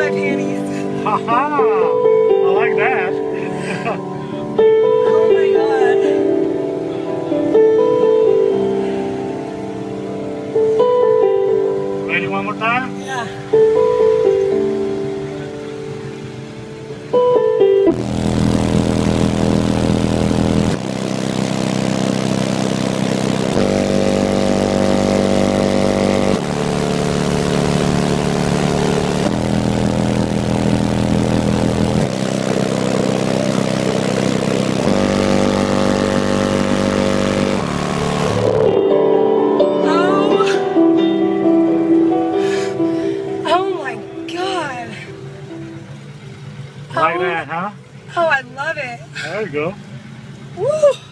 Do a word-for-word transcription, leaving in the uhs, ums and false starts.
my panties. Ha ha! I like that. Oh my god. Ready one more time? Yeah. Like that, huh? Oh, I love it. There you go. Woo!